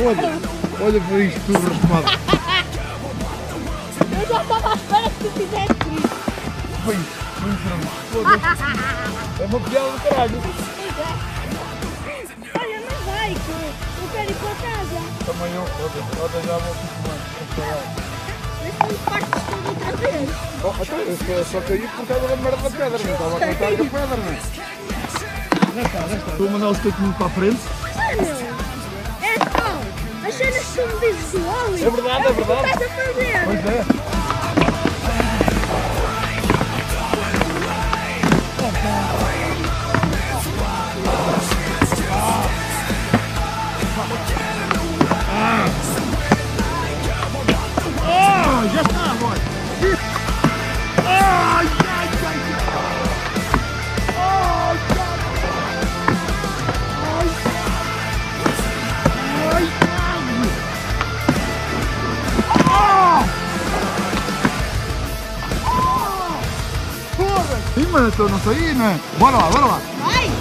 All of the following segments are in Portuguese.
Foda-se. Olha para isto tudo raspado. Eu já estava à espera que tu fizesse isso. Foi isso. Foda-se. É uma piada do caralho. Olha, não vai, que eu quero ir para casa. Também eu, foda-se. Já vou fumar. Mas tu partes tudo outra vez. Oh, eu só caí por causa da merda da pedra, não estava a contar com a pedra, não é? Já está. Estou a mandar o skate para a frente. Mano, é tal. As cenas que tu me dizes do óleo. É verdade, é verdade. O que estás a fazer? Pois é. Já está, boy! Ai, ai, ai! Ai, ai! Foda-se! Sim, mas eu não saí, né? Bora lá, bora lá! Vai!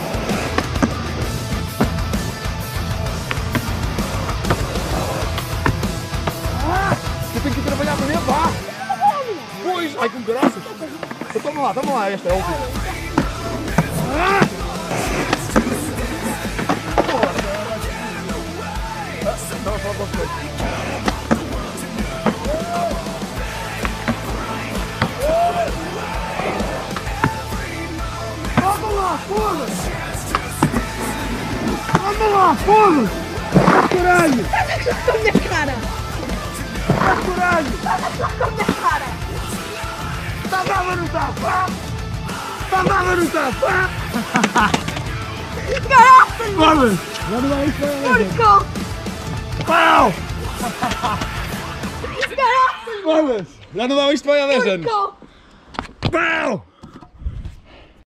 Eu tenho que ir trabalhar amanhã, vá! Pois, ai com graças! Então, toma lá, esta é a última. Estava a falar com vocês. Vamos lá, foda-se! Vamos lá, foda-se! Caralho! Estás a gostar com a minha cara! Caralho! Estás a gostar com a minha cara! Está dado ou não está, pá? Está dado ou não está, pá? Caraca! Foda-se! Já não dá isto para a legenda. Porco! Pau! Caraca! Foda-se! Já não dá isto para a legenda. Porco! Pau!